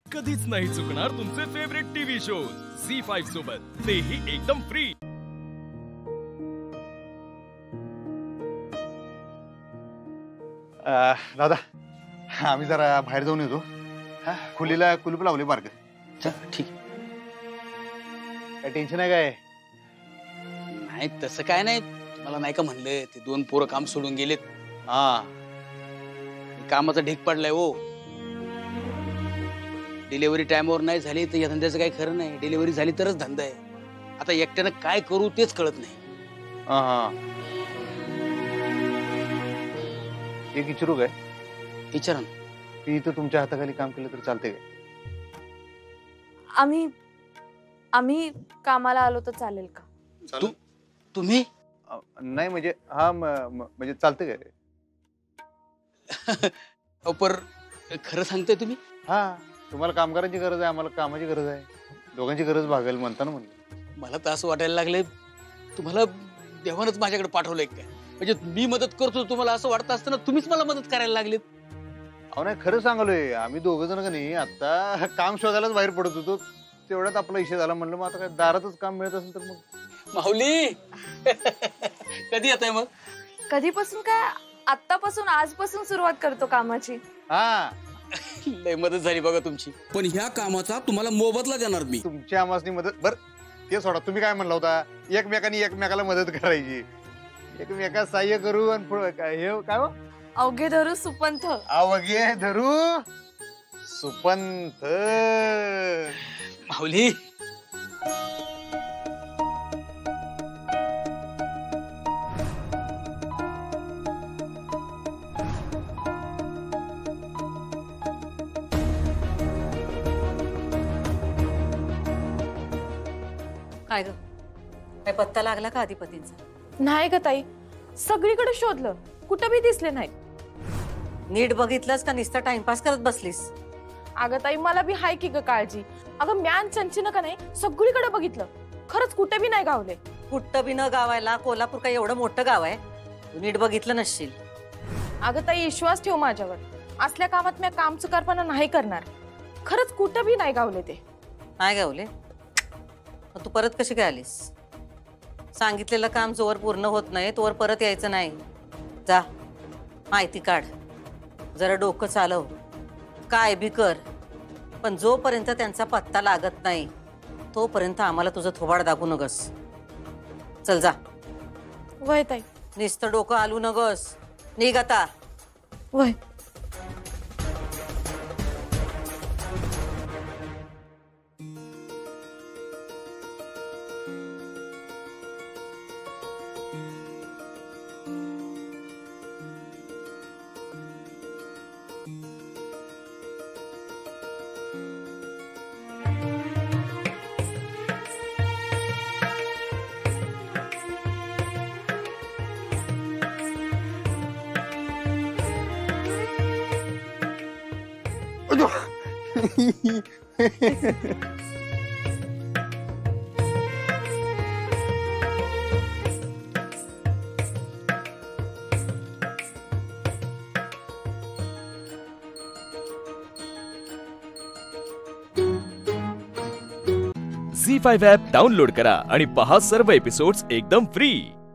कधीच नाही चुकणार तुमचे फेवरेट टीव्ही शोज झी5 सोबत, तेही एकदम फ्री। दादा आम्ही जरा बाहेर जाऊन येतो। खोलीला कुलूप लावले बारक। ठीक, काय टेन्शन आहे काय? नाही तसं काय नाही, मला नाही का म्हणलं ते दोन पोरं काम सोडून गेलेत। हा, कामाचा ढीक पडलाय हो। डिलिव्हरी टाइमवर नाही झाली तर या धंद्याचं काही खरं नाही। डिलिव्हरी झाली तरच धंदा आहे। आता एकट्यानं काय करू तेच कळत नाही। एक विचारू काय? विचारा ना। ती इथं तुमच्या हाताखाली काम केलं तर चालते काय? आम्ही कामाला आलो तर चालेल का? तुम्ही नाही म्हणजे हा म्हणजे चालते काय? पर खरं सांगताय तुम्ही? हा, तुम्हाला कामगारांची गरज आहे, आम्हाला कामाची गरज आहे, दोघांची गरज भागेल म्हणताना म्हणलं। मला तर असं वाटायला लागले तुम्हाला देवानच माझ्याकडे पाठवलंय काय? म्हणजे मी मदत करतो तुम्हाला असं वाटतं असताना तुम्हीच मला मदत करायला लागलेत। अहो नाही, खरं सांगलोय, आम्ही दोघं जण का नाही आता काम शोधायलाच बाहेर पडत होतो, तेवढ्यात आपला इशे झाला। म्हणलं मग आता काय दारातच काम मिळत असेल तर मग। माऊली कधी येत आहे मग? कधीपासून काय, आत्तापासून, आजपासून सुरुवात करतो कामाची। हा, लय मदत झाली बघा तुमची। पण ह्या कामाचा तुम्हाला मोबदला देणार मी। तुमच्या आमासनी मदत बर ते सोडा, तुम्ही काय म्हणला होता एकमेकांनी एकमेकाला मदत करायची, एकमेका सहाय्य करू आणि हे काय हो? अवघे धरू सुपंथ, अवघे धरू सुपंथ। माऊली काय ग, काय पत्ता लागला का अधिपतींचा? नाही ग ताई, सगळीकडे शोधलं, कुठं बी दिसले नाही। नीट बघितलंस का नुसता टाइमपास करत बसलीस? अगं ताई, मला बी हाय की ग काळजी। अगं म्यान चंचीनं का नाही सगळीकडे बघितलं, खरंच कुठे बी नाही गावले। कुठं बी न गावायला कोल्हापूर काय एवढं मोठं गाव आहे? तू नीट बघितलं नसशील। अगं ताई, विश्वास ठेव माझ्यावर, असल्या कामात मी काम चुकारपणा नाही करणार। खरंच कुठं बी नाही गावले ते। नाही गावले? तू परत कशी काय आलीस? सांगितलेलं काम जोवर पूर्ण होत नाही तोवर परत यायचं नाही। जा, माहिती काढ, जरा डोकं चालव, काय बी कर, पण जोपर्यंत त्यांचा पत्ता लागत नाही तोपर्यंत आम्हाला तुझं थोबाड दाखवू नगस। चल जा। वय ताई। नुसतं डोकं आलू नगस, निघ आता। वय। झी5 ॲप डाउनलोड करा आणि पहा सर्व एपिसोड्स एकदम फ्री।